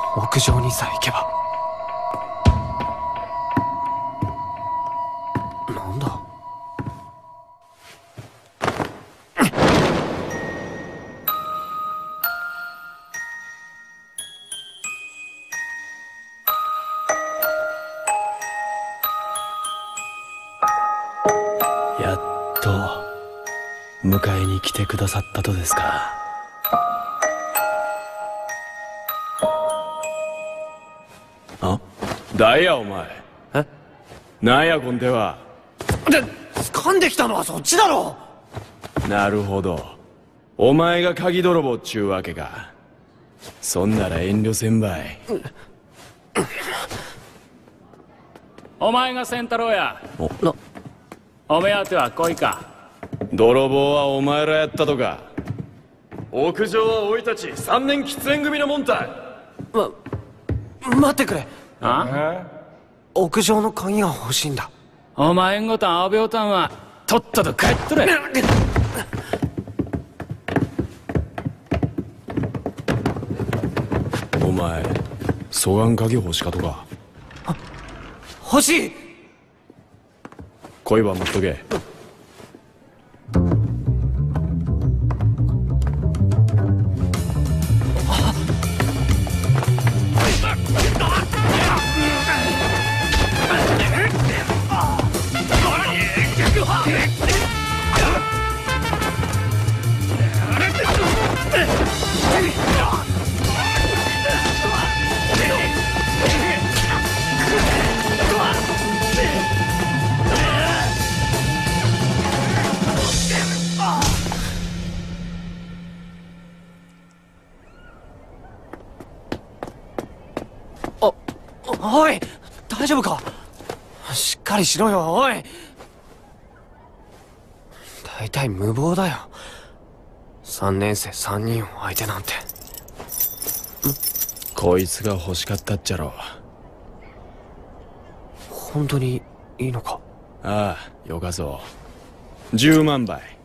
屋上にさえ行けば。なんだ。 やっと迎えに来てくださったとですか。あ、だいやお前。 え？ なんやこん手は。 掴んできたのはそっちだろ。 なるほど、お前が鍵泥棒っちゅうわけか。そんなら遠慮せんばい。 お前が仙太郎や。 な、 お目当ては恋か。 泥棒はお前らやったとか。屋上はおいたち3年喫煙組のもんたい。 待ってくれ。 あ？ 屋上の鍵が欲しいんだ。 お前んごと青病たんはとっとと帰っとれ。 お前疎願鍵欲しかとか。 欲しい。 恋は持っとけ。 おい、大丈夫か。しっかりしろよ、おい。大体無謀だよ。3年生3人を相手なんて。 こいつが欲しかったっちゃろ。 本当にいいのか。 ああ、よかそう。10万倍。